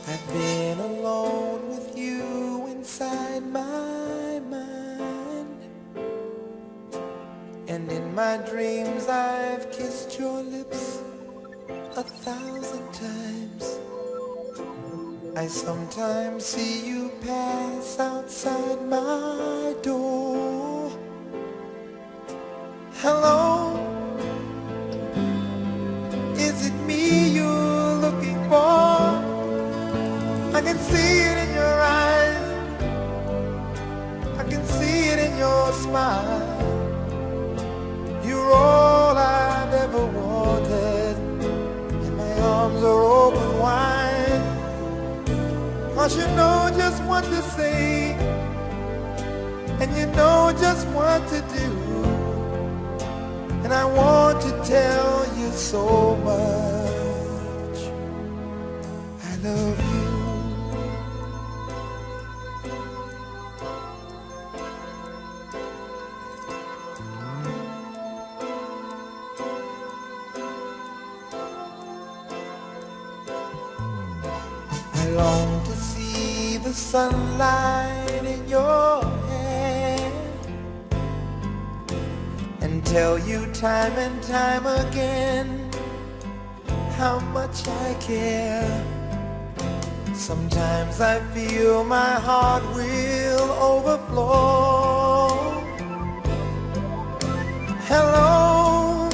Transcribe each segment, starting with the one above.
I've been alone with you inside my mind, and in my dreams I've kissed your lips 1,000 times. I sometimes see you pass outside my door. Hello, is it me you're looking for? I can see it in your eyes, I can see it in your smile. You're all I've ever wanted, and my arms are open wide. 'Cause you know just what to say, and you know just what to do, and I want to tell you so much I love you. I long to see the sunlight in your hair and tell you time and time again how much I care. Sometimes I feel my heart will overflow. Hello,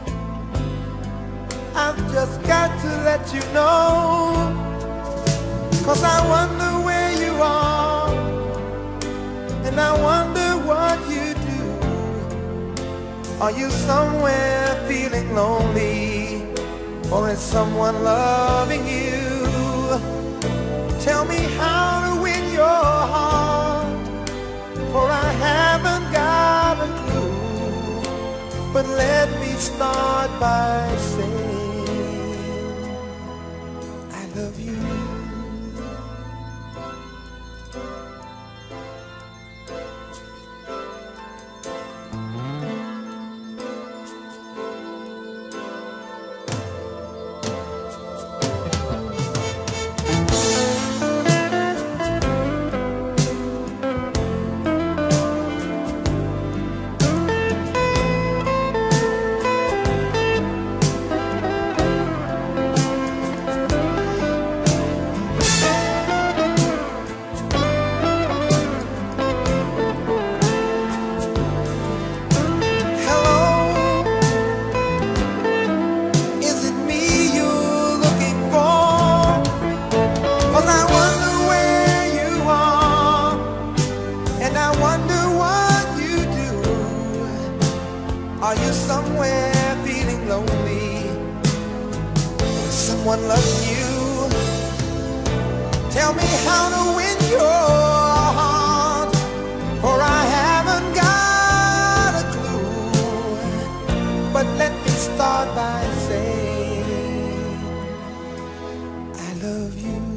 I've just got to let you know, 'cause I wonder where you are, and I wonder what you do. Are you somewhere feeling lonely, or is someone loving you? Tell me how to win your heart, for I haven't got a clue. But let me start by saying I love you. Are you somewhere feeling lonely? Is someone loving you? Tell me how to win your heart, for I haven't got a clue. But let me start by saying I love you.